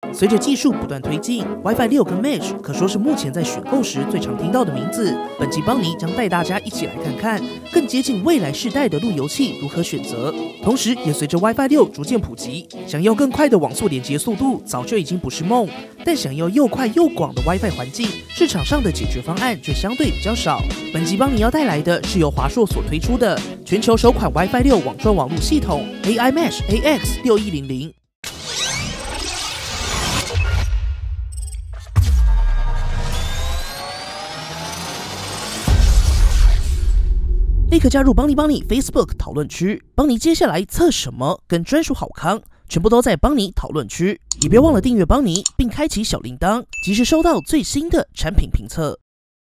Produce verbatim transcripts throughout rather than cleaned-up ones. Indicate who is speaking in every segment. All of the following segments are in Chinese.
Speaker 1: 随着技术不断推进 ，WiFi 六跟 Mesh 可说是目前在选购时最常听到的名字。本期邦尼将带大家一起来看看更接近未来世代的路由器如何选择。同时，也随着 WiFi 六逐渐普及，想要更快的网速连接速度早就已经不是梦，但想要又快又广的 WiFi 环境，市场上的解决方案却相对比较少。本期邦尼要带来的是由华硕所推出的全球首款 WiFi 六网状网络系统 A I Mesh A X 六一零零。立刻加入邦尼邦尼 Facebook 讨论区，邦尼接下来测什么跟专属好康，全部都在邦尼讨论区。也别忘了订阅邦尼，并开启小铃铛，及时收到最新的产品评测。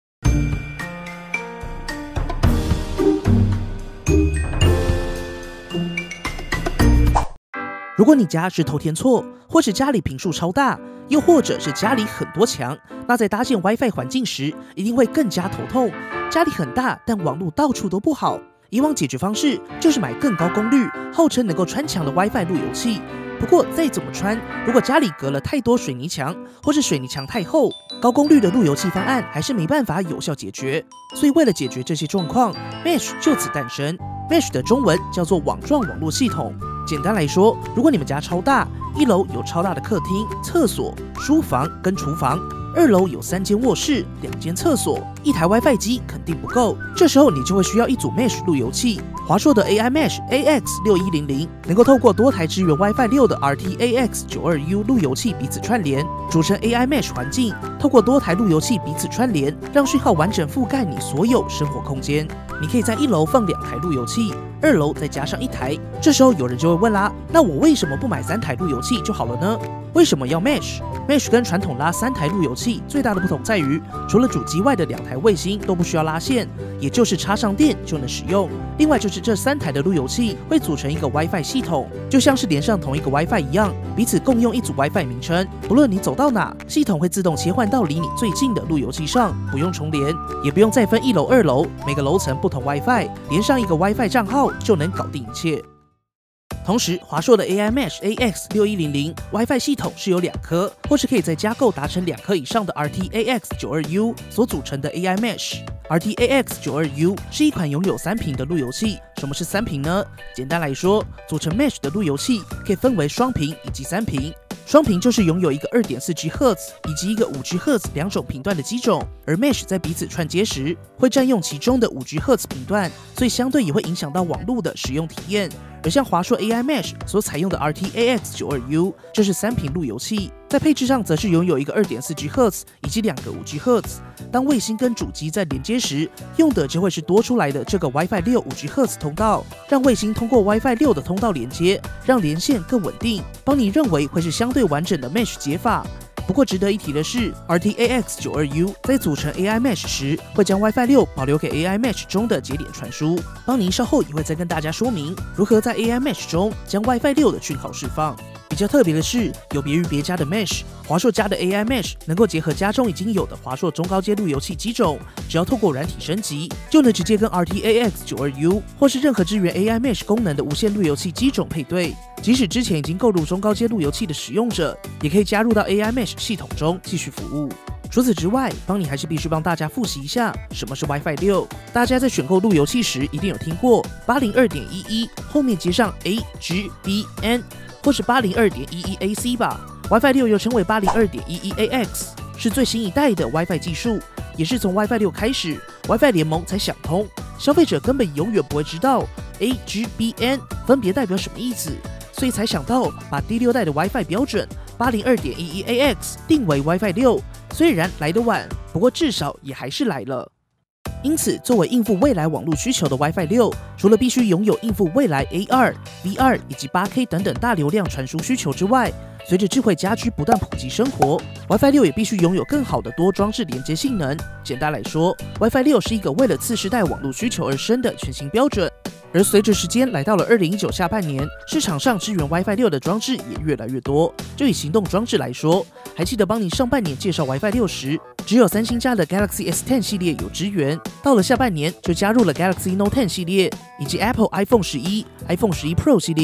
Speaker 1: 如果你家是透天厝，或是家里坪数超大，又或者是家里很多墙，那在搭建 WiFi 环境时，一定会更加头痛。家里很大，但网路到处都不好。以往解决方式就是买更高功率、号称能够穿墙的 WiFi 路由器。不过再怎么穿，如果家里隔了太多水泥墙，或是水泥墙太厚，高功率的路由器方案还是没办法有效解决。所以为了解决这些状况 ，Mesh 就此诞生。Mesh 的中文叫做网状网络系统。简单来说，如果你们家超大，一楼有超大的客厅、厕所、书房跟厨房，二楼有三间卧室、两间厕所，一台 WiFi 机肯定不够。这时候你就会需要一组 Mesh 路由器。华硕的 A I Mesh A X 六一零零能够透过多台支援 WiFi 六的 R T A X 九二 U 路由器彼此串联，组成 A I Mesh 环境。透过多台路由器彼此串联，让讯号完整覆盖你所有生活空间。你可以在一楼放两台路由器，二楼再加上一台。这时候有人就会问啦，那我为什么不买三台路由器就好了呢？为什么要 Mesh？ Mesh 跟传统拉三台路由器最大的不同在于，除了主机外的两台卫星都不需要拉线，也就是插上电就能使用。另外就是这三台的路由器会组成一个 WiFi 系统，就像是连上同一个 WiFi 一样，彼此共用一组 WiFi 名称。不论你走到哪，系统会自动切换到离你最近的路由器上，不用重连，也不用再分一楼、二楼，每个楼层不同 WiFi， 连上一个 WiFi 账号就能搞定一切。同时，华硕的 A I Mesh A X 六一零零 WiFi 系统是由两颗，或是可以再加购达成两颗以上的 R T A X 九二 U 所组成的 A I Mesh。R T A X 九二 U 是一款拥有三频的路由器。什么是三频呢？简单来说，组成 Mesh 的路由器可以分为双频以及三频。双频就是拥有一个 二点四 吉赫兹 以及一个五 吉赫兹 两种频段的机种，而 Mesh 在彼此串接时会占用其中的五 吉赫兹 频段，所以相对也会影响到网络的使用体验。而像华硕 A I Mesh 所采用的 R T A X 九二 U， 这是三频路由器，在配置上则是拥有一个 二点四 吉赫兹 以及两个五 吉赫兹。当卫星跟主机在连接时，用的就会是多出来的这个 WiFi 六 五 吉赫兹 通道，让卫星通过 WiFi 六的通道连接，让连线更稳定。邦尼认为会是相对完整的 Mesh 解法。不过值得一提的是 ，R T A X 九二 U 在组成 A I Mesh 时，会将 WiFi 六保留给 A I Mesh 中的节点传输。邦尼稍后也会再跟大家说明如何在 A I Mesh 中将 WiFi 六的讯号释放。比较特别的是，有别于别家的 Mesh， 华硕家的 A I Mesh 能够结合家中已经有的华硕中高阶路由器机种，只要透过软体升级，就能直接跟 R T A X 九二 U 或是任何支援 A I Mesh 功能的无线路由器机种配对。即使之前已经购入中高阶路由器的使用者，也可以加入到 A I Mesh 系统中继续服务。除此之外，邦尼还是必须帮大家复习一下什么是 WiFi 六。大家在选购路由器时一定有听过 八零二点一一 后面接上 A G B N， 或是 八零二点一一 A C 吧。WiFi 六又称为 八零二点一一 A X， 是最新一代的 WiFi 技术，也是从 WiFi 六开始 ，WiFi 联盟才想通，消费者根本永远不会知道 A G B N 分别代表什么意思，所以才想到把第六代的 WiFi 标准 八零二点一一 A X 定为 WiFi 六。虽然来得晚，不过至少也还是来了。因此，作为应付未来网络需求的 WiFi 六，除了必须拥有应付未来 A R、V R 以及 八 K 等等大流量传输需求之外，随着智慧家居不断普及生活 ，WiFi 六也必须拥有更好的多装置连接性能。简单来说 ，WiFi 六是一个为了次世代网络需求而生的全新标准。而随着时间来到了二零一九下半年，市场上支援 WiFi 六的装置也越来越多。就以行动装置来说，还记得邦尼上半年介绍 WiFi 六时，只有三星家的 Galaxy S 十 系列有支援，到了下半年就加入了 Galaxy Note 十系列，以及 Apple iPhone 十一、iPhone 十一 Pro 系列，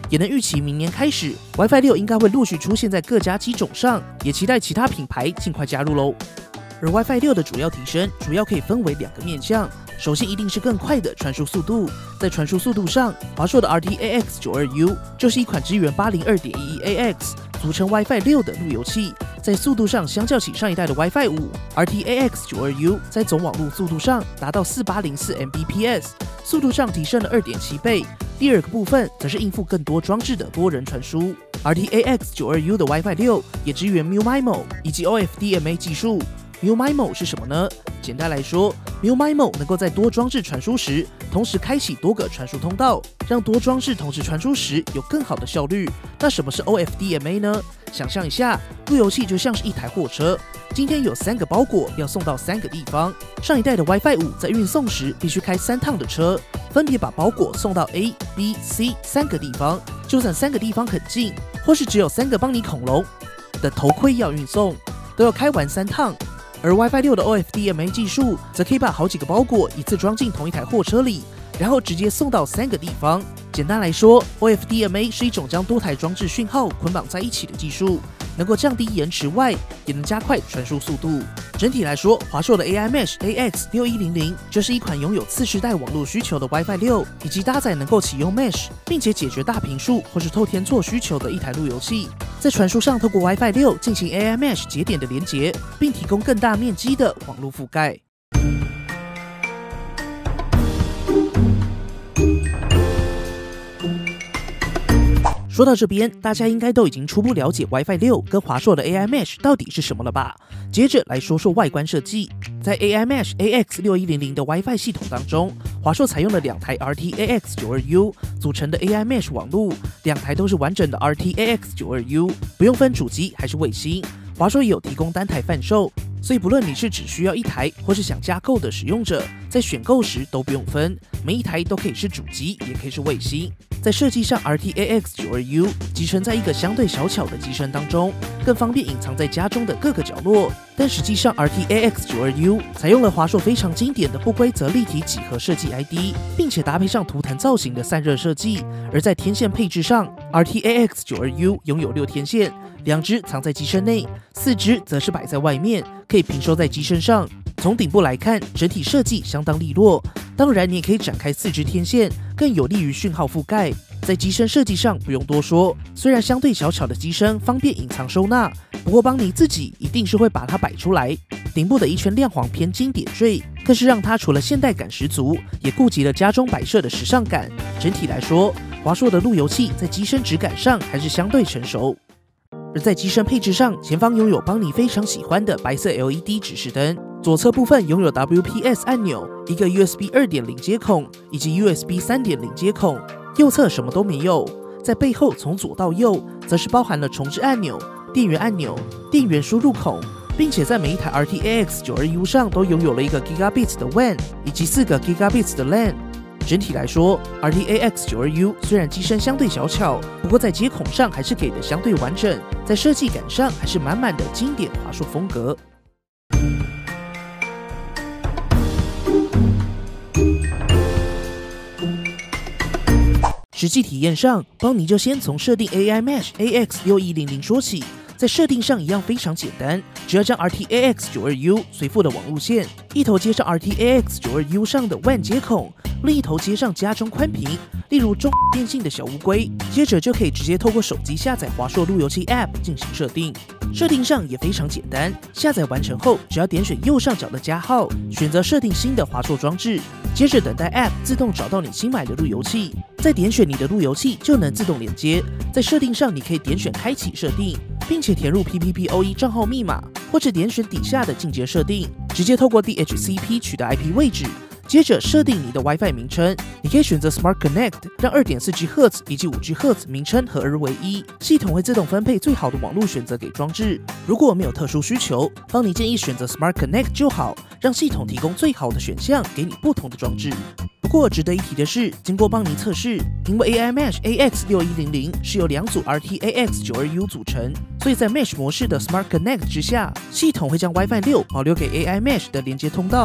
Speaker 1: 也能预期明年开始 ，WiFi 六应该会陆续出现在各家机种上，也期待其他品牌尽快加入喽。而 WiFi 六的主要提升，主要可以分为两个面向。首先一定是更快的传输速度，在传输速度上，华硕的 R T A X 九十二 U 就是一款支援 八零二点一一 A X 组成 WiFi 六的路由器，在速度上相较起上一代的 WiFi 五 ，R T A X 九十二 U 在总网络速度上达到四八零四 M B P S， 速度上提升了 二点七倍。第二个部分则是应付更多装置的多人传输 ，R T A X 九十二 U 的 WiFi 六也支援 M I M O 以及 O F D M A 技术。M I M O 是什么呢？简单来说 ，M I M O 能够在多装置传输时，同时开启多个传输通道，让多装置同时传输时有更好的效率。那什么是 O F D M A 呢？想象一下，路由器就像是一台货车，今天有三个包裹要送到三个地方。上一代的 WiFi 五在运送时必须开三趟的车，分别把包裹送到 A、B、C 三个地方。就算三个地方很近，或是只有三个邦尼恐龙的头盔要运送，都要开完三趟。而 WiFi 六的 O F D M A 技术则可以把好几个包裹一次装进同一台货车里，然后直接送到三个地方。简单来说 ，O F D M A 是一种将多台装置讯号捆绑在一起的技术，能够降低延迟外，也能加快传输速度。整体来说，华硕的 A I Mesh A X 六一零零就是一款拥有次世代网络需求的 WiFi 六，以及搭载能够启用 Mesh， 并且解决大频数或是透天厝需求的一台路由器。在传输上，透过 WiFi 六进行 A I Mesh 节点的连结，并提供更大面积的网络覆盖。说到这边，大家应该都已经初步了解 WiFi 六跟华硕的 A I Mesh 到底是什么了吧？接着来说说外观设计。在 A I Mesh A X 六一零零的 WiFi 系统当中，华硕采用了两台 R T A X 九十二 U 组成的 A I Mesh 网路，两台都是完整的 R T A X 九十二 U， 不用分主机还是卫星。华硕也有提供单台贩售，所以不论你是只需要一台或是想加购的使用者，在选购时都不用分，每一台都可以是主机，也可以是卫星。在设计上 ，R T A X 九十二 U 集成在一个相对小巧的机身当中，更方便隐藏在家中的各个角落。但实际上 ，R T A X 九十二 U 采用了华硕非常经典的不规则立体几何设计 I D， 并且搭配上图腾造型的散热设计。而在天线配置上 ，R T A X 九十二 U 拥有六天线，两只藏在机身内，四只则是摆在外面，可以平收在机身上。从顶部来看，整体设计相当利落。当然，你也可以展开四支天线，更有利于讯号覆盖。在机身设计上不用多说，虽然相对小巧的机身方便隐藏收纳，不过邦尼自己一定是会把它摆出来。顶部的一圈亮黄偏金点缀，更是让它除了现代感十足，也顾及了家中摆设的时尚感。整体来说，华硕的路由器在机身质感上还是相对成熟。而在机身配置上，前方拥有邦尼非常喜欢的白色 L E D 指示灯，左侧部分拥有 W P S 按钮、一个 U S B 二点零 接孔以及 U S B 三点零 接孔，右侧什么都没有。在背后从左到右，则是包含了重置按钮、电源按钮、电源输入孔，并且在每一台 R T A X 九十二 U 上都拥有了一个 Gigabits 的 W A N 以及四个 Gigabits 的 L A N。整体来说 ，R T A X 九十二 U 虽然机身相对小巧，不过在接孔上还是给的相对完整，在设计感上还是满满的经典华硕风格。实际体验上，邦尼就先从设定 A I Mesh A X 六一零零说起。在设定上一样非常简单，只要将 R T A X 九十二 U 随附的网路线一头接上 R T A X 九十二 U 上的 W A N 接孔，另一头接上家中宽频，例如中电信的小乌龟，接着就可以直接透过手机下载华硕路由器 App 进行设定。设定上也非常简单，下载完成后，只要点选右上角的加号，选择设定新的华硕装置，接着等待 App 自动找到你新买的路由器，再点选你的路由器就能自动连接。在设定上，你可以点选开启设定，并且填入 P P P O E 账号密码，或者点选底下的进阶设定，直接透过 D H C P 取得 I P 位置。接着设定你的 WiFi 名称，你可以选择 Smart Connect， 让 二点四 吉赫兹 以及五 吉赫兹 名称合而为一，系统会自动分配最好的网络选择给装置。如果没有特殊需求，帮你建议选择 Smart Connect 就好，让系统提供最好的选项给你不同的装置。不过值得一提的是，经过邦尼测试，因为 A I Mesh A X 六一零零是由两组 R T A X 九十二 U 组成，所以在 Mesh 模式的 Smart Connect 之下，系统会将 WiFi 六保留给 A I Mesh 的连接通道，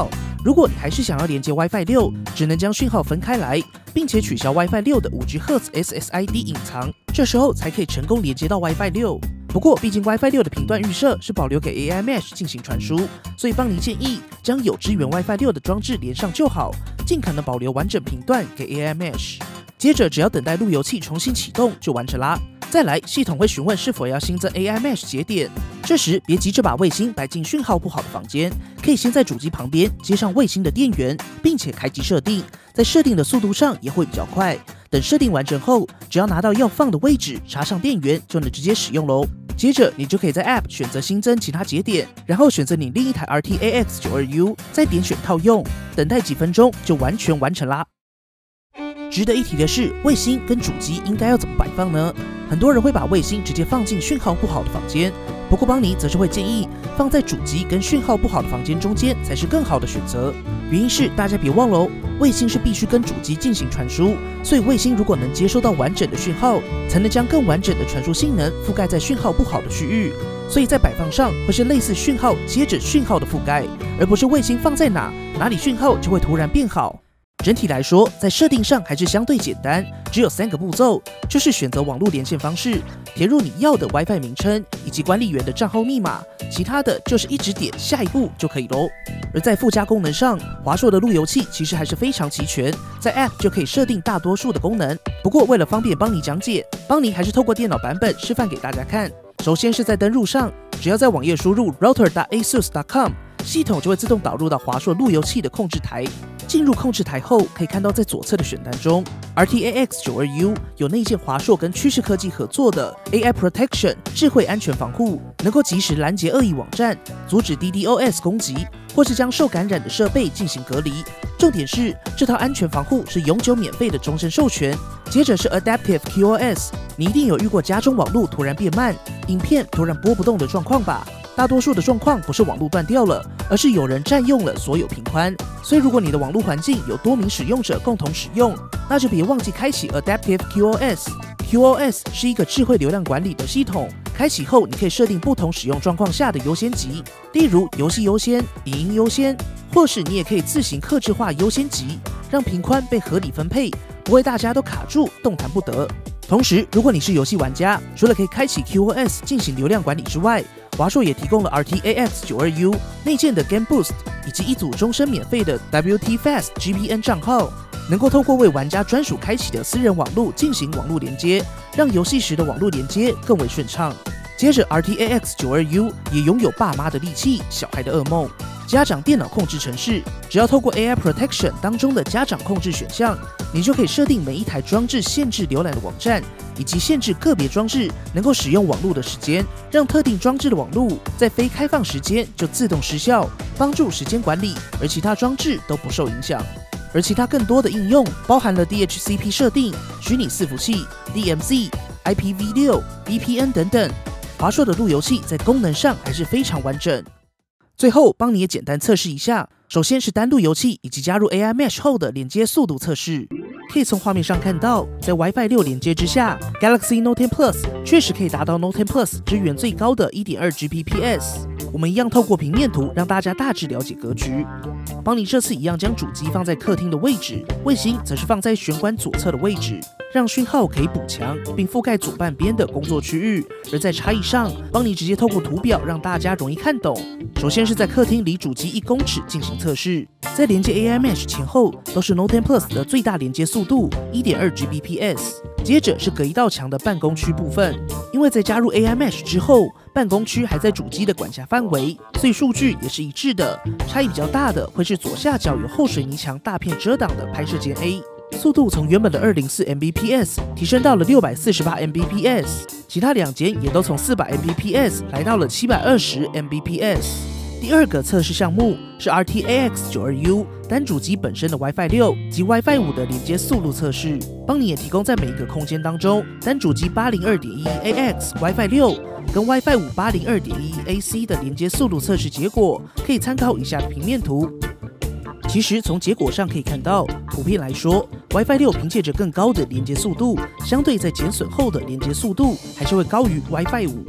Speaker 1: 如果你还是想要连接 WiFi 六，只能将讯号分开来，并且取消 WiFi 六的 五 G 赫兹 S S I D 隐藏，这时候才可以成功连接到 WiFi 六。不过，毕竟 WiFi 六的频段预设是保留给 A I Mesh 进行传输，所以邦尼建议将有支援 WiFi 六的装置连上就好，尽可能保留完整频段给 A I Mesh。接着，只要等待路由器重新启动就完成啦。再来，系统会询问是否要新增 A I Mesh 节点，这时别急着把卫星摆进讯号不好的房间，可以先在主机旁边接上卫星的电源，并且开机设定，在设定的速度上也会比较快。等设定完成后，只要拿到要放的位置，插上电源就能直接使用喽。接着，你就可以在 App 选择新增其他节点，然后选择你另一台 R T A X 九十二 U， 再点选套用，等待几分钟就完全完成啦。值得一提的是，卫星跟主机应该要怎么摆放呢？很多人会把卫星直接放进讯号不好的房间，不过邦尼则是会建议放在主机跟讯号不好的房间中间才是更好的选择。原因是大家别忘了哦，卫星是必须跟主机进行传输，所以卫星如果能接收到完整的讯号，才能将更完整的传输性能覆盖在讯号不好的区域。所以在摆放上会是类似讯号接着讯号的覆盖，而不是卫星放在哪，哪里讯号就会突然变好。整体来说，在设定上还是相对简单，只有三个步骤，就是选择网络连线方式，填入你要的 WiFi 名称以及管理员的账号密码，其他的就是一直点下一步就可以咯。而在附加功能上，华硕的路由器其实还是非常齐全，在 App 就可以设定大多数的功能。不过为了方便邦尼讲解，邦尼还是透过电脑版本示范给大家看。首先是在登入上，只要在网页输入 router dot asus dot com， 系统就会自动导入到华硕路由器的控制台。进入控制台后，可以看到在左侧的选单中 ，R T A X 九十二 U 有内建华硕跟趋势科技合作的 A I Protection 智慧安全防护，能够及时拦截恶意网站，阻止 D D O S 攻击，或是将受感染的设备进行隔离。重点是，这套安全防护是永久免费的终身授权。接着是 Adaptive Q o S， 你一定有遇过家中网络突然变慢，影片突然播不动的状况吧？大多数的状况不是网络断掉了，而是有人占用了所有频宽。所以如果你的网络环境有多名使用者共同使用，那就别忘记开启 Adaptive Q o S。Q o S 是一个智慧流量管理的系统，开启后你可以设定不同使用状况下的优先级，例如游戏优先、影音优先，或是你也可以自行客制化优先级，让频宽被合理分配，不会大家都卡住动弹不得。同时，如果你是游戏玩家，除了可以开启 Q o S 进行流量管理之外，华硕也提供了 R T A X 九十二 U 内建的 Game Boost 以及一组终身免费的 W T Fast G P N 账号，能够透过为玩家专属开启的私人网络进行网络连接，让游戏时的网络连接更为顺畅。接着 R T A X 九十二 U 也拥有爸妈的利器，小孩的噩梦。家长电脑控制程式，只要透过 A I Protection 当中的家长控制选项，你就可以设定每一台装置限制浏览的网站，以及限制个别装置能够使用网络的时间，让特定装置的网络在非开放时间就自动失效，帮助时间管理，而其他装置都不受影响。而其他更多的应用包含了 D H C P 设定、虚拟伺服器、D M Z、I P v 六、V P N 等等。华硕的路由器在功能上还是非常完整。最后，帮你也简单测试一下。首先是单路由器以及加入 A I Mesh 后的连接速度测试。可以从画面上看到，在 WiFi 六连接之下 ，Galaxy Note 十 Plus 确实可以达到 Note 十 Plus 支援最高的 一点二 G B P S。我们一样透过平面图让大家大致了解格局。帮你这次一样将主机放在客厅的位置，卫星则是放在玄关左侧的位置，让讯号可以补强，并覆盖左半边的工作区域。而在差异上，帮你直接透过图表让大家容易看懂。首先是在客厅离主机一公尺进行测试，在连接 A I Mesh 前后都是 Note 十 Plus 的最大连接速度 一点二 G B P S。接着是隔一道墙的办公区部分，因为在加入 A I Mesh 之后，办公区还在主机的管辖范围，所以数据也是一致的。差异比较大的会是左下角有厚水泥墙大片遮挡的拍摄间 A， 速度从原本的二百零四 M B P S 提升到了六百四十八 M B P S， 其他两间也都从四百 M B P S 来到了七百二十 M B P S。第二个测试项目是 R T A X 九十二 U 单主机本身的 WiFi 六及 WiFi 五的连接速度测试，帮你也提供在每一个空间当中单主机 八零二点一 A X WiFi 六跟 WiFi 五 八零二点一 A C 的连接速度测试结果，可以参考以下的平面图。其实从结果上可以看到，普遍来说 WiFi 六凭借着更高的连接速度，相对在减损后的连接速度还是会高于 WiFi 五。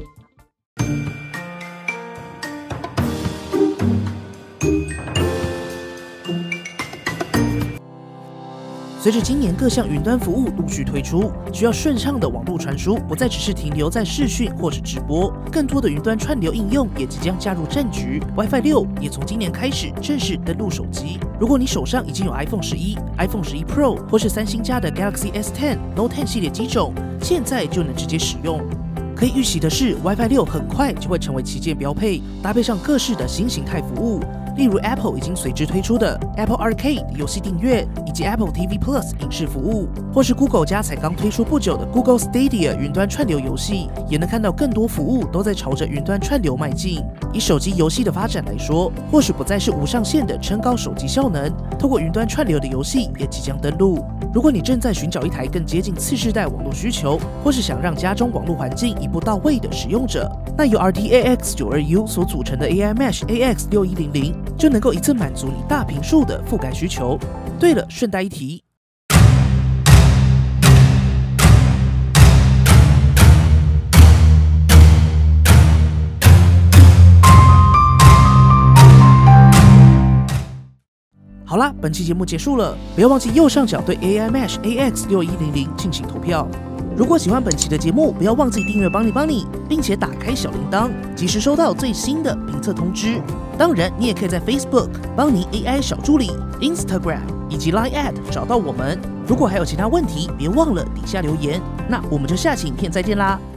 Speaker 1: 随着今年各项云端服务陆续推出，需要顺畅的网络传输不再只是停留在视讯或是直播，更多的云端串流应用也即将加入战局。WiFi 六也从今年开始正式登陆手机。如果你手上已经有 iPhone 十一、iPhone 十一 Pro 或是三星家的 Galaxy S 十、Note 十系列机种，现在就能直接使用。可以预期的是 ，WiFi 六很快就会成为旗舰标配，搭配上各式的新形态服务。例如 Apple 已经随之推出的 Apple Arcade 游戏订阅，以及 Apple T V Plus 影视服务，或是 Google 家才刚推出不久的 Google Stadia 云端串流游戏，也能看到更多服务都在朝着云端串流迈进。以手机游戏的发展来说，或许不再是无上限的撑高手机效能，透过云端串流的游戏也即将登陆。如果你正在寻找一台更接近次世代网络需求，或是想让家中网络环境一步到位的使用者，那由 R T A X 九十二 U 所组成的 A I Mesh A X 六一零零就能够一次满足你大屏数的覆盖需求。对了，顺带一提，好啦，本期节目结束了，不要忘记右上角对 A I Mesh A X 六一零零进行投票。如果喜欢本期的节目，不要忘记订阅帮你帮你，并且打开小铃铛，及时收到最新的评测通知。当然，你也可以在 Facebook 帮你 A I 小助理、Instagram 以及 Line at 找到我们。如果还有其他问题，别忘了底下留言。那我们就下期影片再见啦，